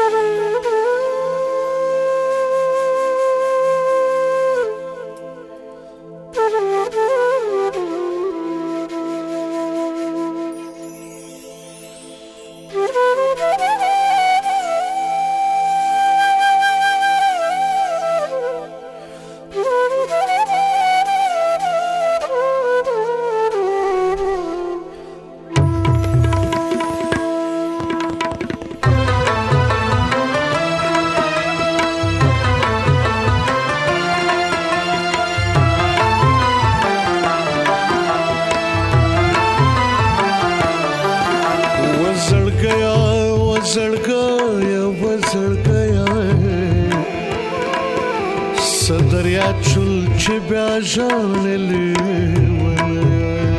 صدریا چول چې بیا ژاړې لیونه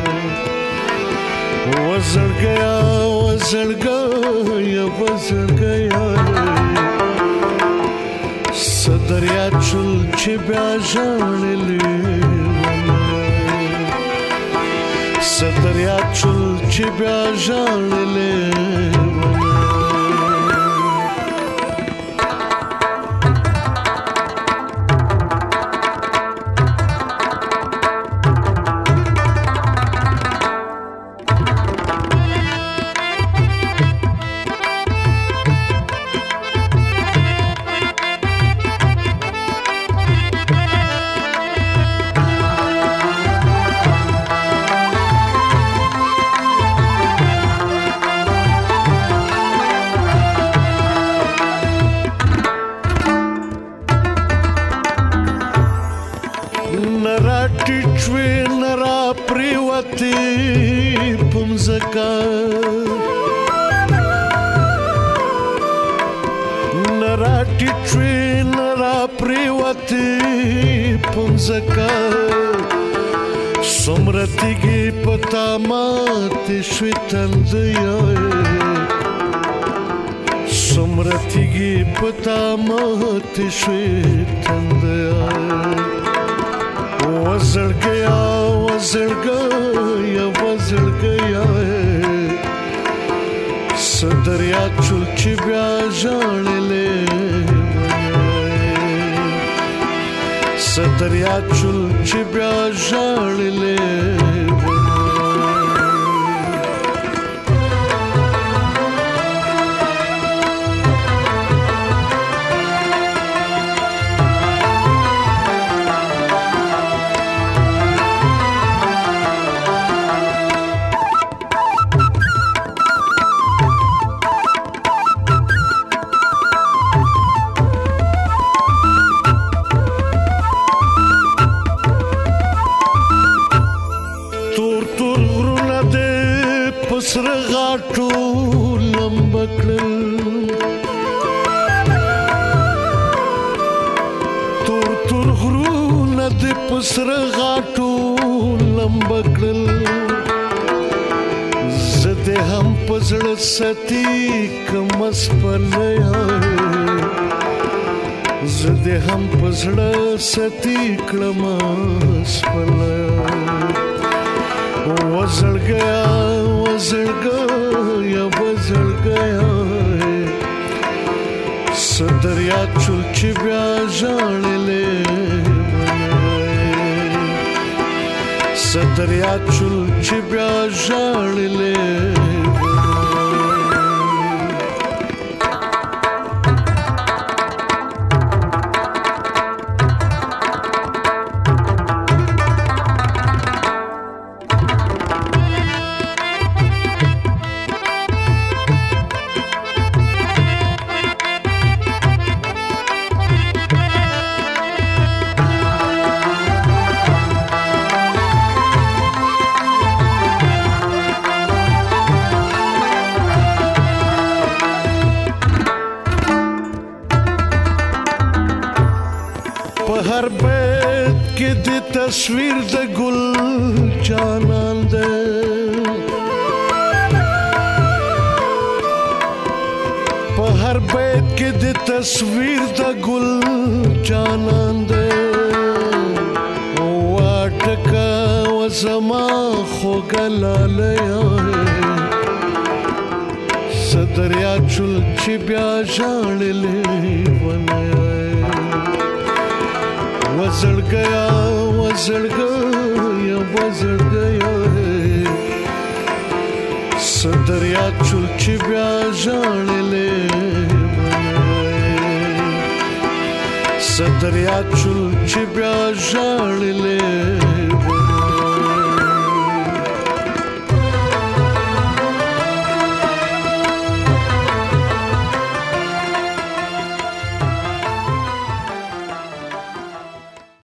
وزړ گیا صدریا چول چې بیا ژاړې لیونه صدریا چول چې بیا ژاړې لیونه نرا ټیټوي نرا پریوتی پمزکا نرا ټیټوي نرا پریوتی پمزکا سمرتیږي پتا مات شوي تندیا سمرتیږي پتا مات شوي تندیا وزړ گیا صدریا چول چې بیا ژاړې صدریا چول چې بیا ژاړې سره غاټو لمبکړل تور غرونه د پسره غاټو لمبکړل زده هم پزړه ستی کمس پلیا زده هم پزړه ستی کلمس پلیا وزړ گیا صدریا چول چې بیا ژاړې صدریا چول چې بیا ژاړې هر بیت کې د تصویر د ګل جانان ده په هر بیت کې د تصویر د ګل جانان ده واټکا وزما خو ګلالیا सदरिया चुल ब्या जान ले बनाया वजड़ गया है सदरिया चुल ब्या जान ले बनाया सदरिया चुल ब्या जान ले